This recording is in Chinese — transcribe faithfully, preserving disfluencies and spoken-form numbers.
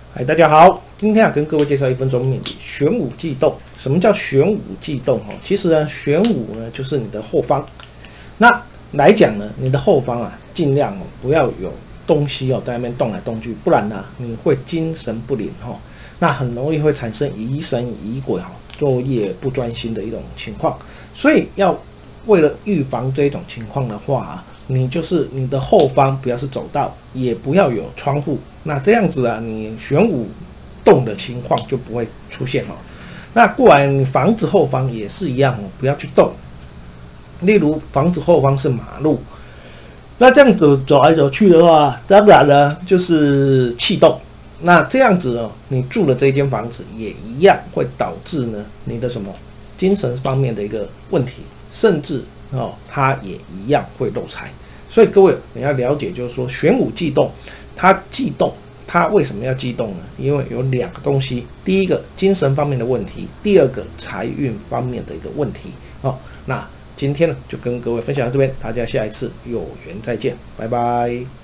嗨，大家好，今天啊跟各位介绍一分钟命理玄武忌动。什么叫玄武忌动？哦，其实呢，玄武呢就是你的后方。那来讲呢，你的后方啊，尽量哦不要有东西哦在那边动来动去，不然呢你会精神不宁哈、哦，那很容易会产生疑神疑鬼哈、哦，作业不专心的一种情况。所以要为了预防这种情况的话、啊，你就是你的后方不要是走道，也不要有窗户。那这样子啊，你玄武动的情况就不会出现哦。那过来你房子后方也是一样哦，不要去动。例如房子后方是马路，那这样子走来走去的话，当然呢就是气动。那这样子哦，你住的这间房子也一样会导致呢你的什么精神方面的一个问题，甚至哦它也一样会漏财。所以各位你要了解，就是说玄武忌动，它忌动，它为什么要忌动呢？因为有两个东西，第一个精神方面的问题，第二个财运方面的一个问题哦。那今天呢就跟各位分享到这边，大家下一次有缘再见，拜拜。